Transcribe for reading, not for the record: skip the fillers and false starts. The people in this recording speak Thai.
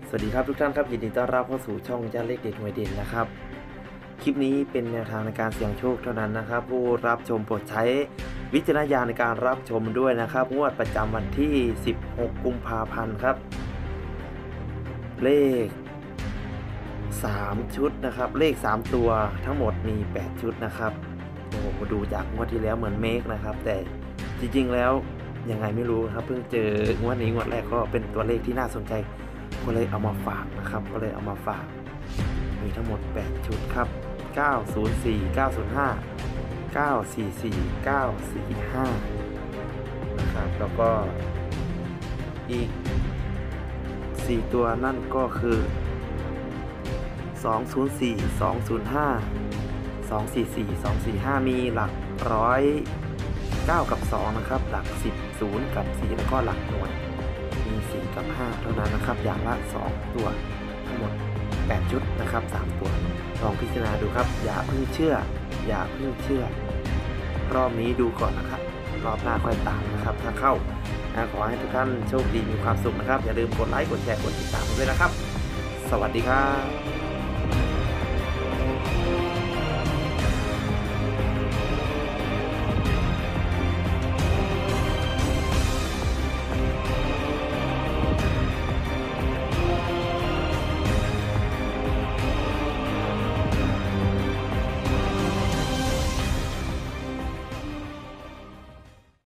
สวัสดีครับทุกท่านครับยินดีต้อนรับเข้าสู่ช่องย่าเลขเด็ดหวยเด่นนะครับคลิปนี้เป็นแนวทางในการเสี่ยงโชคเท่านั้นนะครับผู้รับชมโปรดใช้วิจารณญาณในการรับชมด้วยนะครับงวดประจำวันที่16กุมภาพันธ์ครับเลข3ชุดนะครับเลข3ตัวทั้งหมดมี8ชุดนะครับโอ้โหดูจากงวดที่แล้วเหมือนเมคนะครับแต่จริงๆแล้วยังไงไม่รู้ครับเพิ่งเจองวดนี้งวดแรกก็เป็นตัวเลขที่น่าสนใจก็เลยเอามาฝากนะครับก็เลยเอามาฝากมีทั้งหมด8ชุดครับ904 905 944 945นะครับแล้วก็อีก4ตัวนั่นก็คือ204 205 244 245มีหลักร้อย9กับ2นะครับหลัก10 0กับ4แล้วก็หลักหน่วยมี4กับ5เท่านั้นนะครับอย่างละ2ตัวทั้งหมด8ชุดนะครับ3ตัวลองพิจารณาดูครับอย่าเพิ่งเชื่อรอบนี้ดูก่อนนะครับรอบหน้าค่อยตามนะครับถ้าเข้าขอให้ทุกท่านโชคดีมีความสุขนะครับอย่าลืมกดไลค์กดแชร์กดติดตามด้วยนะครับสวัสดีครับ